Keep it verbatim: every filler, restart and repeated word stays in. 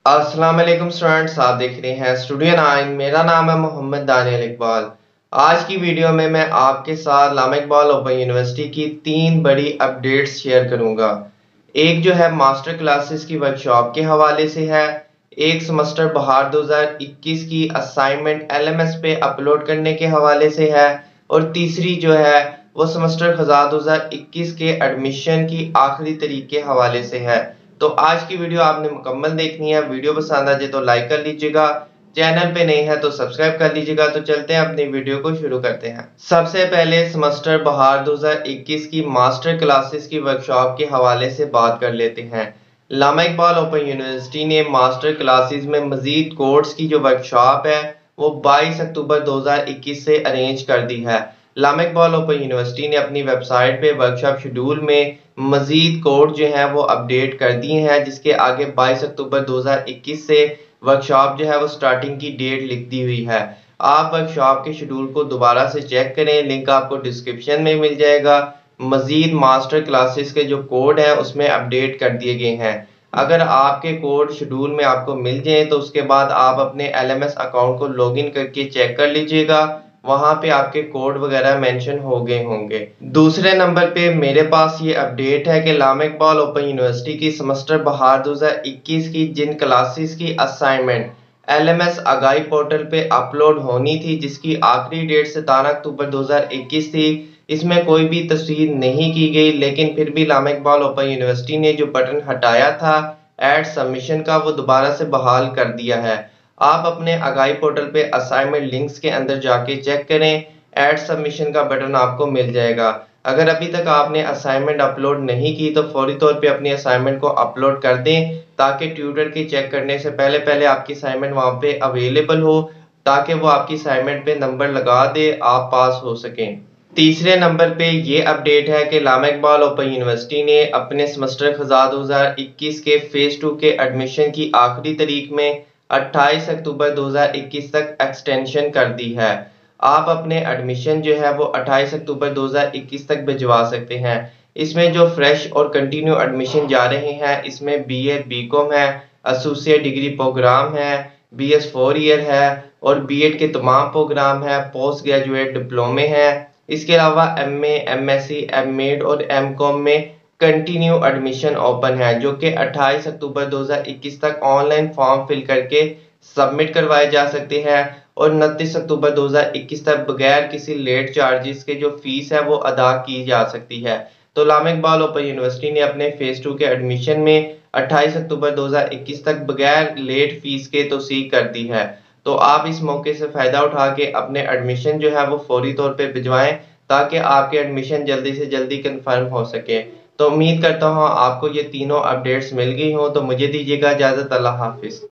अस्सलाम वालेकुम स्टूडेंट्स, आप देख रहे हैं स्टूडियो नाइन। मेरा नाम है मोहम्मद दानियल इकबाल। आज की वीडियो में मैं आपके साथ अल्लामा इकबाल ओपन यूनिवर्सिटी की तीन बड़ी अपडेट्स शेयर करूंगा। एक जो है मास्टर क्लासेस की वर्कशॉप के हवाले से है, एक सेमेस्टर बहार दो हज़ार इक्कीस की असाइनमेंट एलएमएस पे अपलोड करने के हवाले से है, और तीसरी जो है वो सेमेस्टर खज़ार दो हज़ार इक्कीस के एडमिशन की आखिरी तारीख के हवाले से है। तो आज की वीडियो आपने मुकम्मल देखनी है। वीडियो पसंद आ जाए तो लाइक कर लीजिएगा, चैनल पे नए हैं तो सब्सक्राइब कर लीजिएगा। तो चलते हैं अपनी वीडियो को शुरू करते हैं। सबसे पहले सेमेस्टर बहार दो हज़ार इक्कीस की मास्टर क्लासेस की वर्कशॉप के हवाले से बात कर लेते हैं। अल्लामा इकबाल ओपन यूनिवर्सिटी ने मास्टर क्लासेस में मजीद कोर्स की जो वर्कशॉप है वो बाईस अक्टूबर दो हज़ार इक्कीस से अरेंज कर दी है। अल्लामा इकबाल ओपन यूनिवर्सिटी ने अपनी वेबसाइट पे वर्कशॉप शेड्यूल में मजीद कोड जो है वो अपडेट कर दिए हैं, जिसके आगे बाईस अक्टूबर दो हज़ार इक्कीस से वर्कशॉप जो है वो स्टार्टिंग की डेट लिख दी हुई है। आप वर्कशॉप के शेड्यूल को दोबारा से चेक करें, लिंक आपको डिस्क्रिप्शन में मिल जाएगा। मजीद मास्टर क्लासेस के जो कोड हैं उसमें अपडेट कर दिए गए हैं। अगर आपके कोड शेड्यूल में आपको मिल जाए तो उसके बाद आप अपने एलएमएस अकाउंट को लॉगिन करके चेक कर लीजिएगा, वहां पे आपके कोड वगैरह मेंशन हो गए होंगे। दूसरे नंबर पे मेरे पास ये अपडेट है कि अल्लामा इकबाल ओपन यूनिवर्सिटी की सेमेस्टर बहार दो हज़ार इक्कीस की जिन क्लासेस की असाइनमेंट एलएमएस आगाही पोर्टल पे अपलोड होनी थी, जिसकी आखिरी डेट सत्रह अक्टूबर दो हज़ार इक्कीस थी, इसमें कोई भी तस्वीर नहीं की गई, लेकिन फिर भी अल्लामा इकबाल ओपन यूनिवर्सिटी ने जो बटन हटाया था ऐड सबमिशन का वो दोबारा से बहाल कर दिया है। आप अपने आगाही पोर्टल पे असाइनमेंट लिंक्स के अंदर जाके चेक करें, ऐड सबमिशन का बटन आपको मिल जाएगा। अगर अभी तक आपने असाइनमेंट अपलोड नहीं की तो फौरी तौर पे अपनी असाइनमेंट को अपलोड कर दें, ताकि ट्यूटर के चेक करने से पहले पहले आपकी असाइनमेंट वहां पे अवेलेबल हो, ताकि वो आपकी असाइनमेंट पे नंबर लगा दे, आप पास हो सकें। तीसरे नंबर पे ये अपडेट है कि अल्लामा इकबाल ओपन यूनिवर्सिटी ने अपने सेमेस्टर खज़ार दो हज़ार इक्कीस के फेज टू के एडमिशन की आखिरी तारीख में अट्ठाईस अक्टूबर दो हज़ार इक्कीस तक एक्सटेंशन कर दी है। आप अपने एडमिशन जो है वो अट्ठाईस अक्टूबर दो हज़ार इक्कीस तक भिजवा सकते हैं। इसमें जो फ्रेश और कंटिन्यू एडमिशन जा रहे हैं, इसमें बीए बीकॉम है, एसोसिएट डिग्री प्रोग्राम है, बीएस फोर ईयर है, और बीएड के तमाम प्रोग्राम है, पोस्ट ग्रेजुएट डिप्लोमे हैं। इसके अलावा एमए, एमएससी, एमएड और एमकॉम में कंटिन्यू एडमिशन ओपन है, जो कि अट्ठाईस अक्टूबर दो हज़ार इक्कीस तक ऑनलाइन फॉर्म फिल करके सबमिट करवाए जा सकते हैं, और उनतीस अक्टूबर दो हज़ार इक्कीस तक बगैर किसी लेट चार्जेस के जो फीस है वो अदा की जा सकती है। तो अल्लामा इकबाल ओपन यूनिवर्सिटी ने अपने फेज टू के एडमिशन में अट्ठाईस अक्टूबर दो हज़ार इक्कीस तक बगैर लेट फीस के तौसीक कर दी है। तो आप इस मौके से फायदा उठा के अपने एडमिशन जो है वो फौरी तौर पे भिजवाएं, ताकि आपके एडमिशन जल्दी से जल्दी कंफर्म हो सके। तो उम्मीद करता हूँ आपको ये तीनों अपडेट्स मिल गई हों। तो मुझे दीजिएगा इजाजत। अल्लाह हाफिज।